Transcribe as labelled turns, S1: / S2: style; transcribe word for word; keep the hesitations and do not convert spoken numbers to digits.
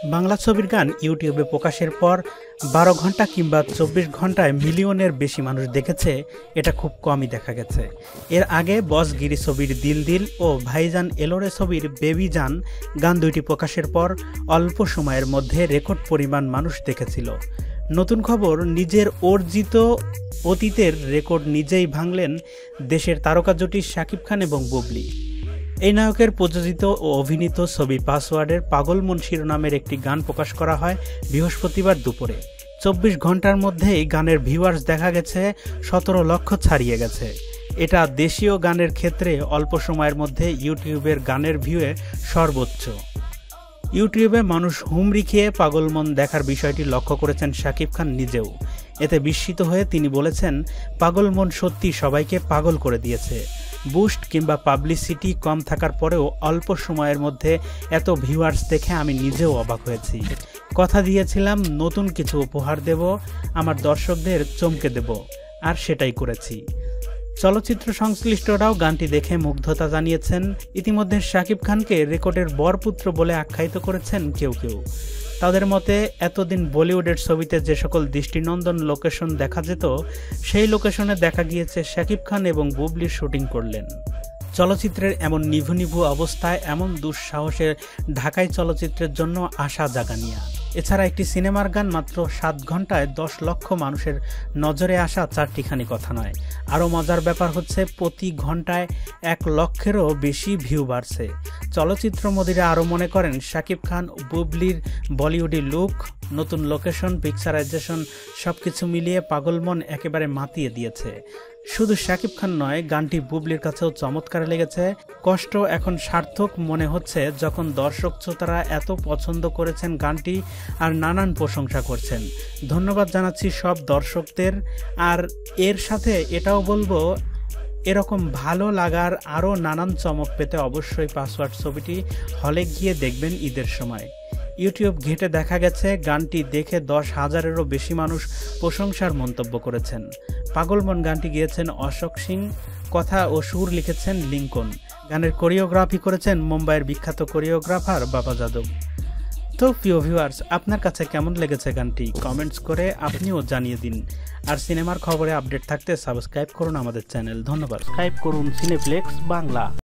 S1: বাংলা ছবির গান ইউটিউবে প্রকাশের পর বারো ঘন্টা কিংবা চব্বিশ ঘন্টায় মিলিয়নের বেশি মানুষ দেখেছে, এটা খুব কমই দেখা গেছে। এর আগে বস গিরি ছবির দিল দিল ও ভাইজান এলোরে ছবির বেবি জান গান দুইটি প্রকাশের পর অল্প সময়ের মধ্যে রেকর্ড পরিমাণ মানুষ দেখেছিল। নতুন খবর, নিজের অর্জিত অতীতের রেকর্ড নিজেই ভাঙলেন দেশের তারকা জুটি শাকিব খান এবং বুবলি। এই নায়কের প্রযোজিত ও অভিনীত ছবি পাসওয়ার্ডের পাগল মন শিরোনামের একটি গান প্রকাশ করা হয় বৃহস্পতিবার দুপুরে। চব্বিশ ঘন্টার মধ্যেই গানের ভিউয়ার্স দেখা গেছে সতেরো লক্ষ ছাড়িয়ে গেছে। এটা দেশীয় গানের ক্ষেত্রে অল্প সময়ের মধ্যে ইউটিউবের গানের ভিউয়ে সর্বোচ্চ। ইউটিউবে মানুষ হুমড়ি খেয়ে পাগল মন দেখার বিষয়টি লক্ষ্য করেছেন শাকিব খান নিজেও। এতে বিস্মিত হয়ে তিনি বলেছেন, পাগল মন সত্যি সবাইকে পাগল করে দিয়েছে। বুস্ট কিংবা পাবলিসিটি কম থাকার পরেও অল্প সময়ের মধ্যে এত ভিউয়ার্স দেখে আমি নিজেও অবাক হয়েছি। কথা দিয়েছিলাম নতুন কিছু উপহার দেব, আমার দর্শকদের চমকে দেব, আর সেটাই করেছি। চলচ্চিত্র সংশ্লিষ্টরাও গানটি দেখে মুগ্ধতা জানিয়েছেন। ইতিমধ্যে শাকিব খানকে রেকর্ডের বরপুত্র বলে আখ্যায়িত করেছেন কেউ কেউ। তাদের মতে, এতদিন বলিউডের ছবিতে যে সকল দৃষ্টিনন্দন লোকেশন দেখা যেত, সেই লোকেশনে দেখা গিয়েছে শাকিব খান এবং বুবলির শুটিং করলেন। চলচ্চিত্রের এমন নিভু নিভু অবস্থায় এমন দুঃসাহসের ঢাকাই চলচ্চিত্রের জন্য আশা জাগানিয়া। এছাড়া একটি সিনেমার গান মাত্র সাত ঘন্টায় দশ লক্ষ মানুষের নজরে আসা চারটিখানি কথা নয়। আরও মজার ব্যাপার হচ্ছে, প্রতি ঘন্টায় এক লক্ষেরও বেশি ভিউ বাড়ছে। চলচ্চিত্র মোদীরা আরও মনে করেন, শাকিব খান বুবলির বলিউডি লুক, নতুন লোকেশন, পিকচারাইজেশন সবকিছু মিলিয়ে পাগল মন একেবারে মাতিয়ে দিয়েছে। শুধু শাকিব খান নয়, গানটি বুবলির কাছেও চমৎকার লেগেছে। কষ্ট এখন সার্থক মনে হচ্ছে যখন দর্শক শ্রোতারা এত পছন্দ করেছেন গানটি আর নানান প্রশংসা করছেন। ধন্যবাদ জানাচ্ছি সব দর্শকদের। আর এর সাথে এটাও বলবো, এরকম ভালো লাগার আরও নানান চমক পেতে অবশ্যই পাসওয়ার্ড ছবিটি হলে গিয়ে দেখবেন ঈদের সময়। ইউটিউব ঘেঁটে দেখা গেছে, গানটি দেখে দশ হাজারেরও বেশি মানুষ প্রশংসার মন্তব্য করেছেন। পাগল মন গানটি গেয়েছেন অশোক সিং, কথা ও সুর লিখেছেন লিঙ্কন। গানের কোরিওগ্রাফি করেছেন মুম্বাইয়ের বিখ্যাত কোরিওগ্রাফার বাবা যাদব। তো প্রিয় ভিউয়ার্স, আপনার কাছে কেমন লেগেছে গানটি কমেন্টস করে আপনিও জানিয়ে দিন। আর সিনেমার খবরে আপডেট থাকতে সাবস্ক্রাইব করুন আমাদের চ্যানেল। ধন্যবাদ। সাবস্ক্রাইব করুন সিনেপ্লেক্স বাংলা।